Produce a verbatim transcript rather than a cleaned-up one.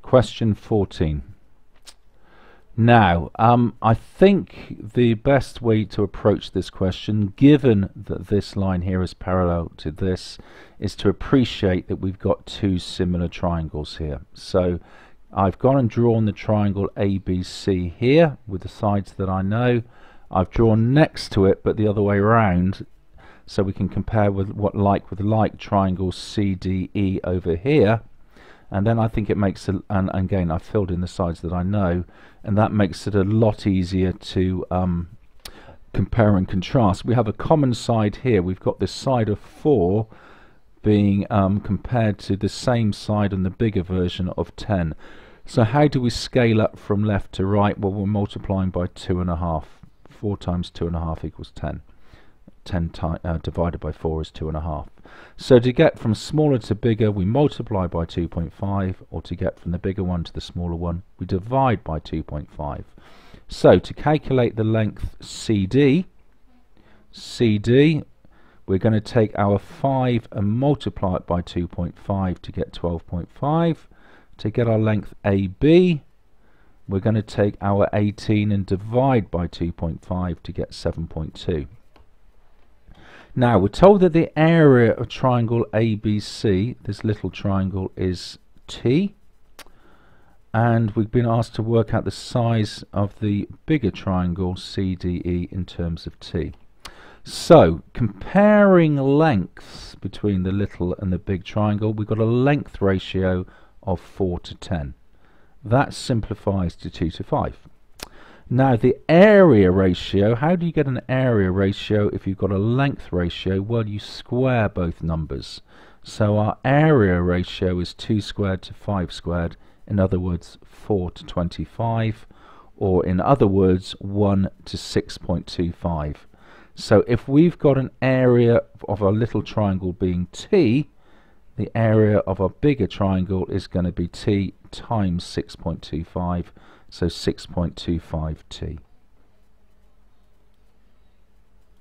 Question fourteen. Now, um, I think the best way to approach this question, given that this line here is parallel to this, is to appreciate that we've got two similar triangles here. So I've gone and drawn the triangle A B C here with the sides that I know. I've drawn next to it, but the other way around, so we can compare with what like with like triangle C D E over here. And then I think it makes a, and again I've filled in the sides that I know, and that makes it a lot easier to um, compare and contrast. We have a common side here. We've got this side of four being um, compared to the same side and the bigger version of ten. So how do we scale up from left to right? Well, we're multiplying by two and a half. Four times two and a half equals ten. ten uh, divided by four is two and a half. So to get from smaller to bigger, we multiply by two point five, or to get from the bigger one to the smaller one, we divide by two point five. So to calculate the length C D, C D, we're going to take our five and multiply it by two point five to get twelve point five. To get our length A B, we're going to take our eighteen and divide by two point five to get seven point two. Now we're told that the area of triangle A B C, this little triangle, is T, and we've been asked to work out the size of the bigger triangle C D E in terms of T. So comparing lengths between the little and the big triangle, we've got a length ratio of four to ten. That simplifies to two to five. Now the area ratio, how do you get an area ratio if you've got a length ratio? Well, you square both numbers. So our area ratio is two squared to five squared, in other words four to twenty-five, or in other words one to six point two five. So if we've got an area of our little triangle being T, the area of our bigger triangle is going to be T times six point two five, so six point two five T.